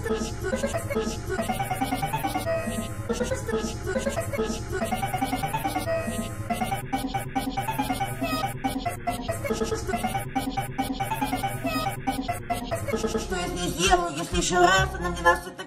Что я с ней сделаю, если еще раз она мне нас это